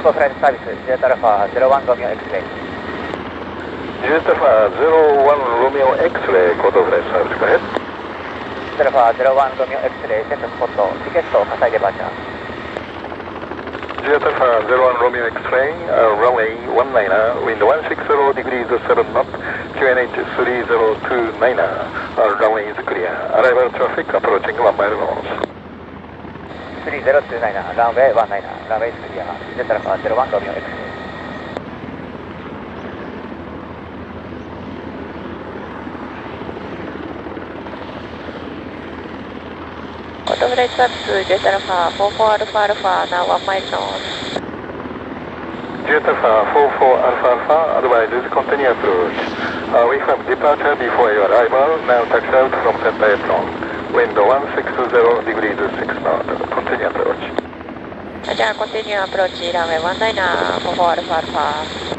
フォーフライトサービス、ジェットアルファ01ロミオ X レイ。 ジェットアルファ01ロミオ X レイ、コードフライトサービス、go ahead。 ジェットアルファ01ロミオ X レイ、セントスポット、ティケット、火災デバーチャー。 ジェットアルファ01ロミオ X レイ、runway 19, wind 160 degrees 7 knot, QNH 3029, runway is clear. Arrival traffic approaching 1 mile north. 3029、ランウェイ19、ランウェイクリア、ジェットアルファ01ロミオ X レイ。 コードフライトサービス、ジェットアルファ44アルファアルファ、now 1 mile north。 Jet Alpha 44 Alpha Alpha, advises continue approach. We have departure before your arrival, now taxi out from center apron. Wind 160 degrees 6 knot, continue approach. じゃあ、コンティニューアプローチ、ランウェイ19、44アルファアルファ。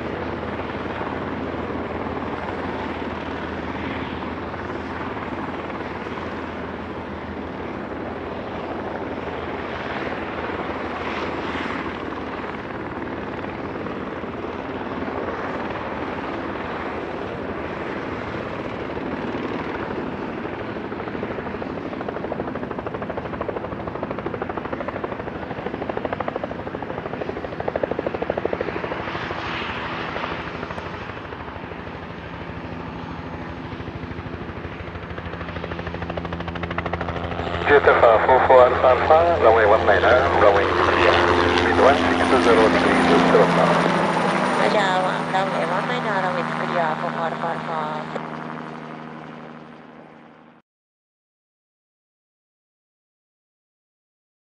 Jet Alpha 44 Alpha Alpha, runway 19, runway clear. Wind 160 degrees 7 knot. じゃあ、ランウェイ19、ランウェイクリア、44アルファアルファ。